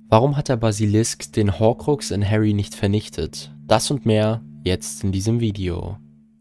Warum hat der Basilisk den Horcrux in Harry nicht vernichtet? Das und mehr jetzt in diesem Video.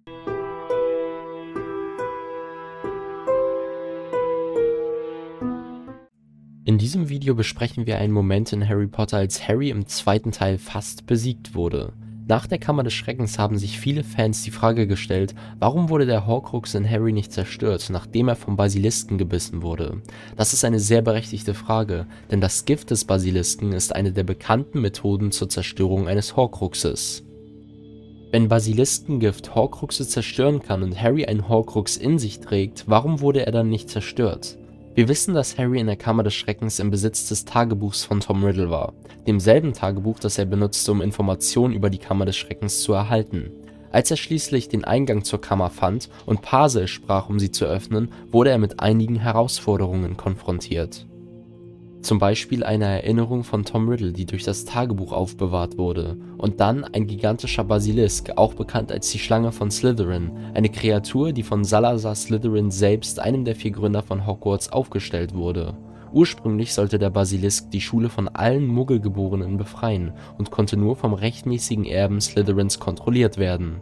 In diesem Video besprechen wir einen Moment in Harry Potter, als Harry im zweiten Teil fast besiegt wurde. Nach der Kammer des Schreckens haben sich viele Fans die Frage gestellt, warum wurde der Horcrux in Harry nicht zerstört, nachdem er vom Basilisken gebissen wurde. Das ist eine sehr berechtigte Frage, denn das Gift des Basilisken ist eine der bekannten Methoden zur Zerstörung eines Horcruxes. Wenn Basiliskengift Horcruxe zerstören kann und Harry einen Horcrux in sich trägt, warum wurde er dann nicht zerstört? Wir wissen, dass Harry in der Kammer des Schreckens im Besitz des Tagebuchs von Tom Riddle war, demselben Tagebuch, das er benutzte, um Informationen über die Kammer des Schreckens zu erhalten. Als er schließlich den Eingang zur Kammer fand und Parsel sprach, um sie zu öffnen, wurde er mit einigen Herausforderungen konfrontiert. Zum Beispiel eine Erinnerung von Tom Riddle, die durch das Tagebuch aufbewahrt wurde, und dann ein gigantischer Basilisk, auch bekannt als die Schlange von Slytherin, eine Kreatur, die von Salazar Slytherin selbst, einem der 4 Gründer von Hogwarts, aufgestellt wurde. Ursprünglich sollte der Basilisk die Schule von allen Muggelgeborenen befreien und konnte nur vom rechtmäßigen Erben Slytherins kontrolliert werden.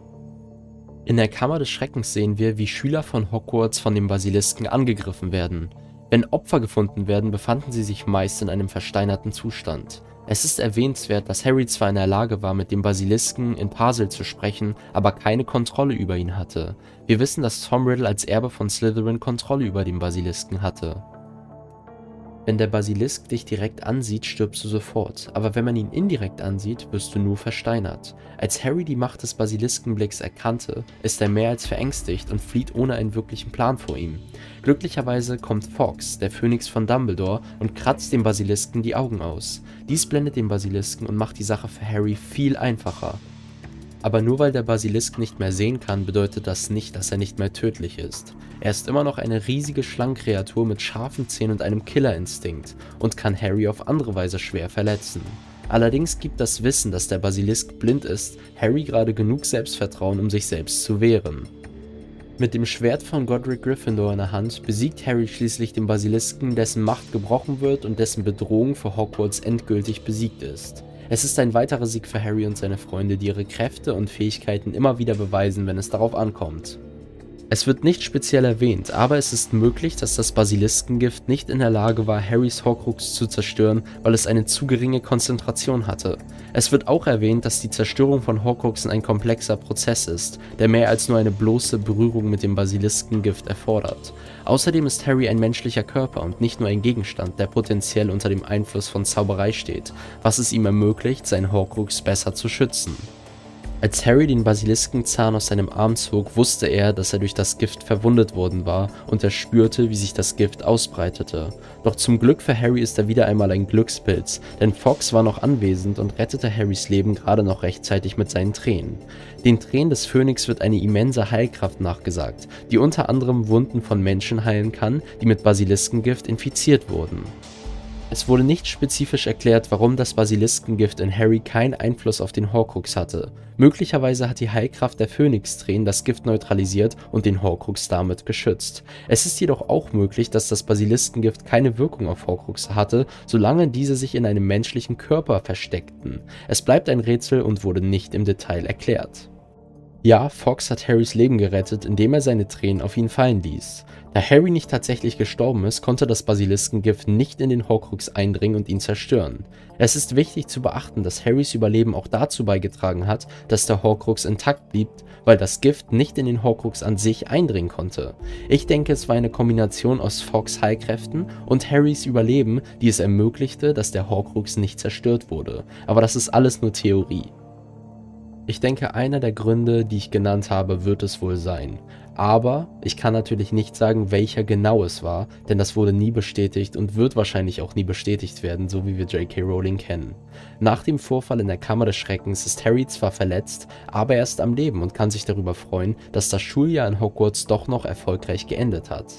In der Kammer des Schreckens sehen wir, wie Schüler von Hogwarts von dem Basilisken angegriffen werden. Wenn Opfer gefunden werden, befanden sie sich meist in einem versteinerten Zustand. Es ist erwähnenswert, dass Harry zwar in der Lage war, mit dem Basilisken in Parsel zu sprechen, aber keine Kontrolle über ihn hatte. Wir wissen, dass Tom Riddle als Erbe von Slytherin Kontrolle über den Basilisken hatte. Wenn der Basilisk dich direkt ansieht, stirbst du sofort, aber wenn man ihn indirekt ansieht, wirst du nur versteinert. Als Harry die Macht des Basiliskenblicks erkannte, ist er mehr als verängstigt und flieht ohne einen wirklichen Plan vor ihm. Glücklicherweise kommt Fawkes, der Phönix von Dumbledore, und kratzt dem Basilisken die Augen aus. Dies blendet den Basilisken und macht die Sache für Harry viel einfacher. Aber nur weil der Basilisk nicht mehr sehen kann, bedeutet das nicht, dass er nicht mehr tödlich ist. Er ist immer noch eine riesige Schlangenkreatur mit scharfen Zähnen und einem Killerinstinkt und kann Harry auf andere Weise schwer verletzen. Allerdings gibt das Wissen, dass der Basilisk blind ist, Harry gerade genug Selbstvertrauen, um sich selbst zu wehren. Mit dem Schwert von Godric Gryffindor in der Hand besiegt Harry schließlich den Basilisken, dessen Macht gebrochen wird und dessen Bedrohung für Hogwarts endgültig besiegt ist. Es ist ein weiterer Sieg für Harry und seine Freunde, die ihre Kräfte und Fähigkeiten immer wieder beweisen, wenn es darauf ankommt. Es wird nicht speziell erwähnt, aber es ist möglich, dass das Basiliskengift nicht in der Lage war, Harrys Horcrux zu zerstören, weil es eine zu geringe Konzentration hatte. Es wird auch erwähnt, dass die Zerstörung von Horcruxen ein komplexer Prozess ist, der mehr als nur eine bloße Berührung mit dem Basiliskengift erfordert. Außerdem ist Harry ein menschlicher Körper und nicht nur ein Gegenstand, der potenziell unter dem Einfluss von Zauberei steht, was es ihm ermöglicht, seinen Horcrux besser zu schützen. Als Harry den Basiliskenzahn aus seinem Arm zog, wusste er, dass er durch das Gift verwundet worden war, und er spürte, wie sich das Gift ausbreitete. Doch zum Glück für Harry ist er wieder einmal ein Glückspilz, denn Fawkes war noch anwesend und rettete Harrys Leben gerade noch rechtzeitig mit seinen Tränen. Den Tränen des Phönix wird eine immense Heilkraft nachgesagt, die unter anderem Wunden von Menschen heilen kann, die mit Basiliskengift infiziert wurden. Es wurde nicht spezifisch erklärt, warum das Basiliskengift in Harry keinen Einfluss auf den Horcrux hatte. Möglicherweise hat die Heilkraft der Phönix-Tränen das Gift neutralisiert und den Horcrux damit geschützt. Es ist jedoch auch möglich, dass das Basiliskengift keine Wirkung auf Horcruxe hatte, solange diese sich in einem menschlichen Körper versteckten. Es bleibt ein Rätsel und wurde nicht im Detail erklärt. Ja, Fawkes hat Harrys Leben gerettet, indem er seine Tränen auf ihn fallen ließ. Da Harry nicht tatsächlich gestorben ist, konnte das Basiliskengift nicht in den Horcrux eindringen und ihn zerstören. Es ist wichtig zu beachten, dass Harrys Überleben auch dazu beigetragen hat, dass der Horcrux intakt blieb, weil das Gift nicht in den Horcrux an sich eindringen konnte. Ich denke, es war eine Kombination aus Fawkes Heilkräften und Harrys Überleben, die es ermöglichte, dass der Horcrux nicht zerstört wurde. Aber das ist alles nur Theorie. Ich denke, einer der Gründe, die ich genannt habe, wird es wohl sein. Aber ich kann natürlich nicht sagen, welcher genau es war, denn das wurde nie bestätigt und wird wahrscheinlich auch nie bestätigt werden, so wie wir J.K. Rowling kennen. Nach dem Vorfall in der Kammer des Schreckens ist Harry zwar verletzt, aber er ist am Leben und kann sich darüber freuen, dass das Schuljahr in Hogwarts doch noch erfolgreich geendet hat.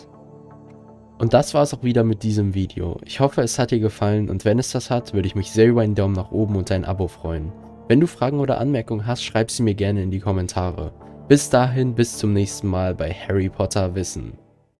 Und das war es auch wieder mit diesem Video. Ich hoffe, es hat dir gefallen, und wenn es das hat, würde ich mich sehr über einen Daumen nach oben und ein Abo freuen. Wenn du Fragen oder Anmerkungen hast, schreib sie mir gerne in die Kommentare. Bis dahin, bis zum nächsten Mal bei Harry Potter Wissen.